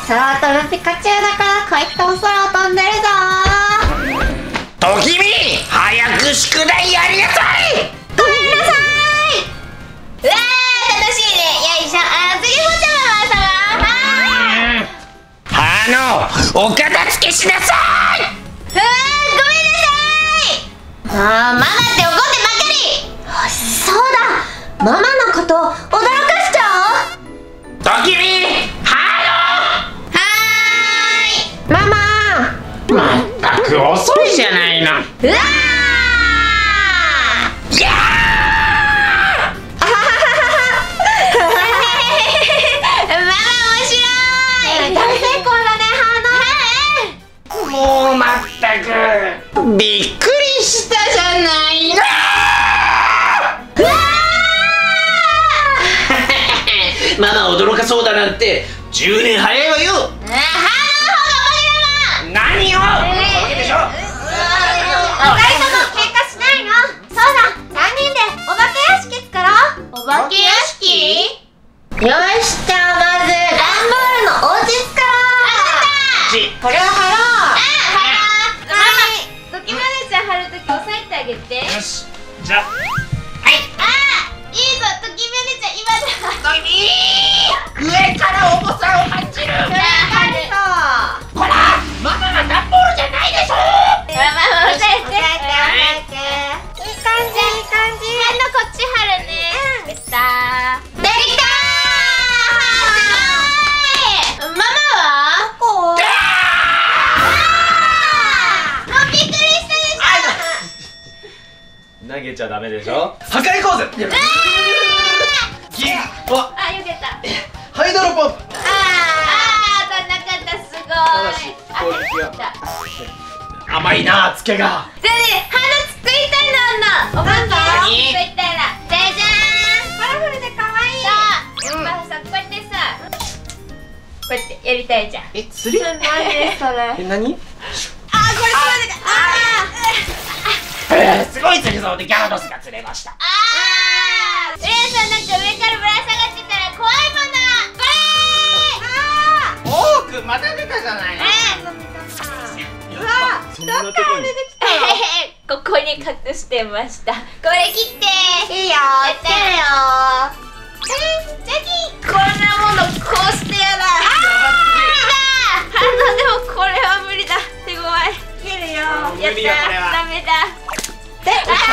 空飛ぶピカチュウだからこいつも空を飛んでるぞときみ、早く宿題やりなさい。 ごめんなさい。うわー、楽しいね。よいしょ。次もちゃんはお片付けしなさい。 ごめんなさい。ママって怒ってばかり。そうだ、ママのこと驚かしちゃおう。 ときみ、はーい。ママ。 まったく遅いじゃないの。 うわー。 いやもうまったくびっくりしたじゃないの。ママ驚かそうだなんて10年早いわよ。何をお化けでしょ。 お二人とも喧嘩しないの。そうだ、3人でお化け屋敷作ろう。お化け屋敷？よし、じゃあまず段ボールのお家作ろう。これを貼ろう。ママ、ドキマネちゃん貼るとき押さえてあげて。 よし、じゃあ、はい。 いいぞ、ドキマネちゃん、今だ。 上から重さを感じる。 貼ると。 こら、ママは段ボールじゃないでしょ。 ママ押さえて。いい感じ、いい感じ。こっち貼るね。できた。できたー。ママは？どこ？もうびっくりしたでしょ。 投げちゃダメでしょ。破壊構図。 よけた。 ハイドロポンプ。 当たんなかった、すごい。 攻撃が甘いな、ツケが。 でね、花作りたいな、お母さん。作りたいな。じゃじゃーん。カラフルで可愛い。さ、こうやってさ、こうやってやりたいじゃん。 釣り？ 何それ。 何？ これすごい釣り竿でギャラドスが釣れました。 レイさん、なんか上からぶら下がってたら怖いもの。 多くまた出たじゃないの。 そんなとこに。 ここに隠してました。これ切って。いいよ。やってるよ。ジャギー。こんなものこうしてやだ。でもこれは無理だ。手強い。切るよ。やった。ダメだ。つ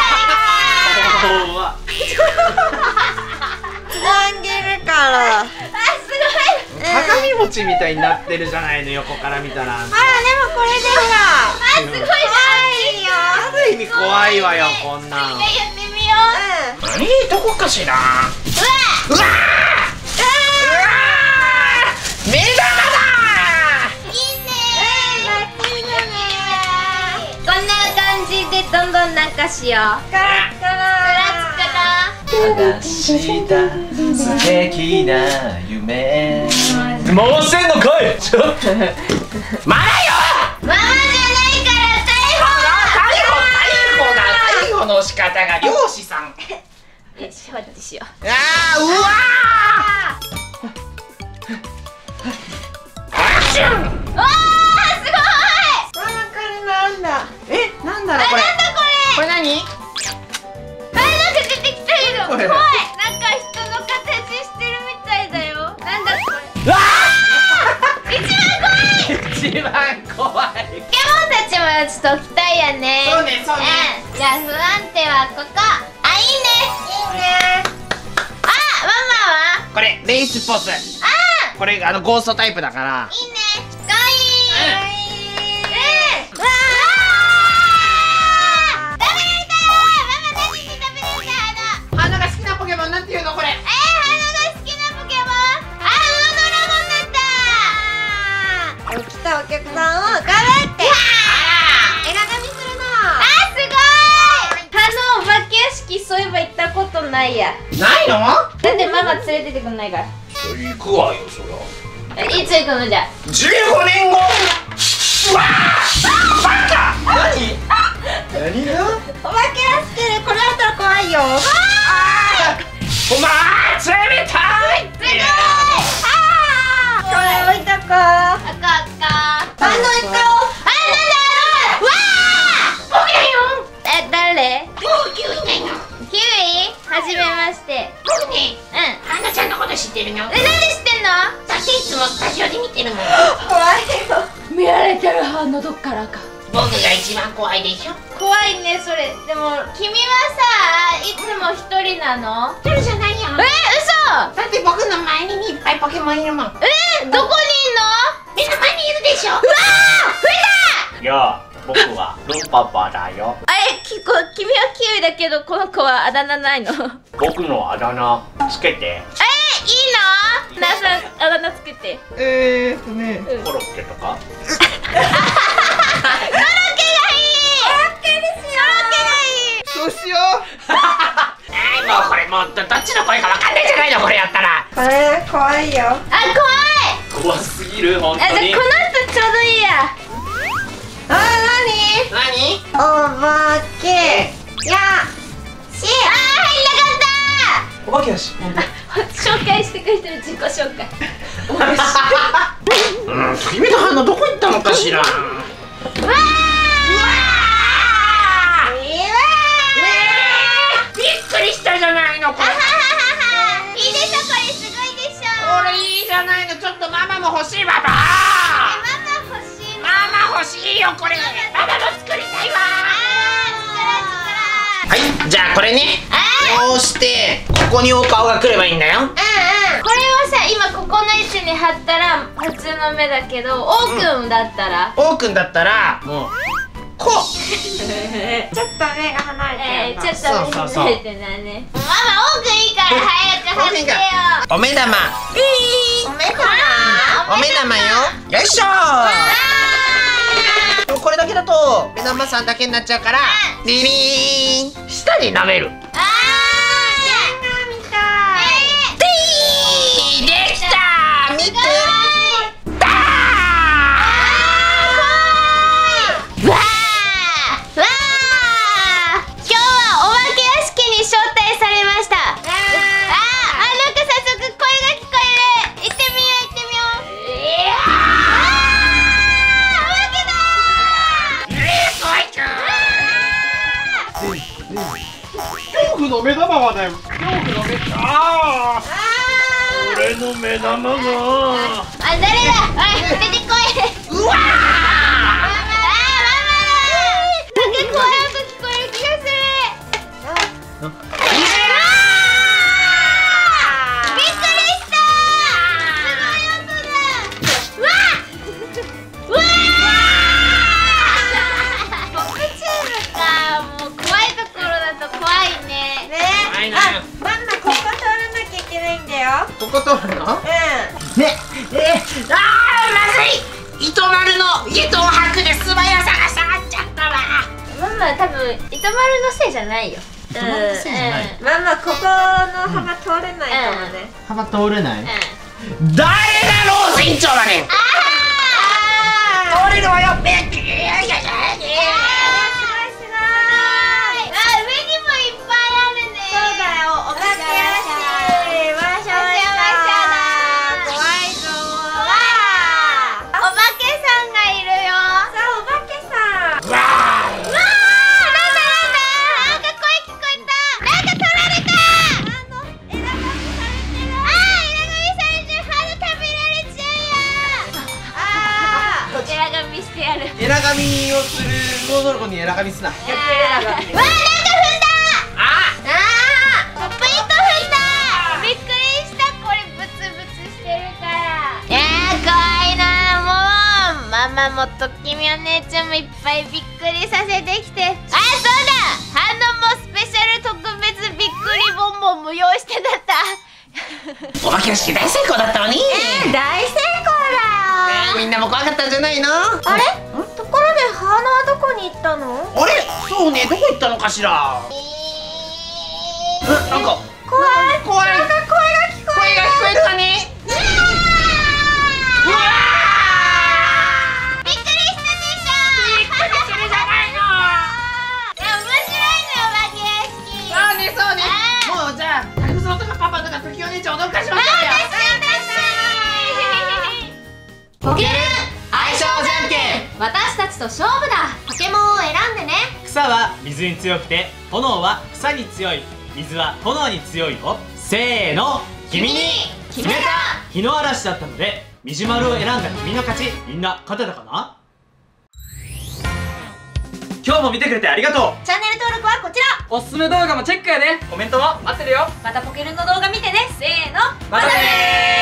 なげるから。すごい。 鏡餅みたいになってるじゃないの、横から見たら。 でもこれでほら。すごい。怖いよ。 ある意味怖いわよ、こんなん。 やってみよう。 どこかしら。うわ目玉だ。 いいね。こんな感じでどんどんなんかしよう。ガラ正した素敵な夢。回せんのかい。ちょっと。 まだよ。 ママじゃないから逮逮捕の仕方が漁師さん。 捕。よし、こっちしよう。 うわすごい。 なんだろうこれ。これ何？ なんか出てきたけど怖い。なんか人の形してるみたいだよ。なんだこれ。一番怖い。ポケモンたちもちょっと置きたいやね。 そうね。 じゃあ不安定はここ。いいね。ママは？ これレースポス。これゴーストタイプだから。 いいね。かわいい。 花が好きなポケモンなんていうのこれ。 花が好きなポケモン。ドラゴンだった。来たお客さんをガブって枝噛みするの。すごい。お化け屋敷そういえば行ったことないや。 ないの？ だってママ連れてってくんないから。 行くわよそりゃ。 いつ行くのじゃ。 15年後。うわバカ。 何が？ お化け屋敷でこれあったら怖いよ。 お前冷たい。 すごい。これ置いとこう。 いてるもん。 怖いよ。見られてる歯のどっからか。 僕が一番怖いでしょ。 怖いねそれ。でも君はさ、いつも一人なの？ 一人じゃないよ。 嘘。 だって僕の前にいっぱいポケモンいるもん。 どこにいんの？ 目の前にいるでしょ。 うわー、増えた。 いや、僕はロンパパだよ。 君はキウイだけど、この子はあだ名ないの？ 僕のあだ名つけて。 いいの？なあさん、あだ名つけて。 コロッケとか。 コロッケがいい。コロッケですよ。コロッケがいい。 どうしよう。 もうこれもうどっちの声かわかんないじゃないのこれやったら。 怖いよ。 怖すぎる、本じゃあこの当に。 人ちょうどいいや。 何？ お化けやし。入んなかった。 お化けやし。 紹介してくれてる、自己紹介。 君の反応どこ行ったのかしら。びっくりしたじゃないのこれ。 いいでしょ、これすごいでしょ。 これいいじゃないの。ちょっとママも欲しいわば。 ママ欲しい。 ママ欲しいよこれ。ママも作りたいわ。はい、じゃあこれね、こうしてここにお顔が来ればいいんだよ。 これをさ、今ここの位置に貼ったら普通の目だけど、おうくんだったら、 おうくんだったらもうこう。 ちょっと目が離れてる。ちょっとそうそうそう離れてるね。ママ、おうくんいいから早く貼ってよ。 お目玉。お目玉よ。よいしょー。これだけだと目玉さんだけになっちゃうから、ビビーン。下に舐める。できたー。見て。だー。 わーわー、今日はお化け屋敷に招待されました。なんか早速声が聞こえる。行ってみよう行ってみよう。 恐怖の目玉はだよ。恐怖の目玉。俺の目玉が。 誰だ。出てこい。 うわー。 ママなんか怖い音聞こえる気がする。びっくりした。すごい音だ。うわボクチームか。もう怖いところだと怖いね。 はいな。 ママ、ここ通らなきゃいけないんだよ。 ここ通るの？ね、まずい。糸丸の糸を吐くで素早さが下がっちゃったわ。 ママ、多分糸丸のせいじゃないよ。 糸丸のせいじゃない。 ママ、ここの幅通れないかもね。 幅通れない。 誰だろう船長だね。通れるわよ。 上にもいっぱいあるね。そうだよ、お化け屋敷。わしゃわしゃだ。怖いぞ。お化けさんがいるよ。さあ、お化けさん。 わー。 なんか声聞こえた。なんか取られた。枝噛みされてる。枝噛みされてる。歯で食べられちゃうよ。枝噛みしてやる。 エラガミをする女の子にエラガミすな。 わあ、なんか踏んだ。ポップイント踏んだ。びっくりした。これブツブツしてるから。怖いな。もうママもときみお姉ちゃんもいっぱいびっくりさせてきて。そうだ、ハンドもスペシャル特別びっくりボンボン無用意してだった。 お化け屋敷大成功だったわね。 大成功だよ。 みんなも怖かったんじゃないの？ あれ、ところでハーナはどこに行ったの？ あれ、そうね、どこ行ったのかしら。なんか怖い。 怖い。 なんか声が聞こえる。 声が聞こえるわね。うわー。 びっくりしたでしょ。 びっくりするじゃないの。 面白いね、お化け屋敷。 そうね、そうね。もうじゃあ、タグゾウとかパパとか時お姉ちゃん驚かしましょうよ。 ポケル相性じゃんけん。 私たちと勝負だ。ポケモンを選んでね。 草は水に強くて、炎は草に強い、水は炎に強いよ。せーの、君に決めた。日の嵐だったのでみじまるを選んだ君の勝ち。みんな勝てたかな？今日も見てくれてありがとう。 チャンネル登録はこちら。 おすすめ動画もチェックやね。コメントも待ってるよ。 またポケルンの動画見てね。せーの、 またねー。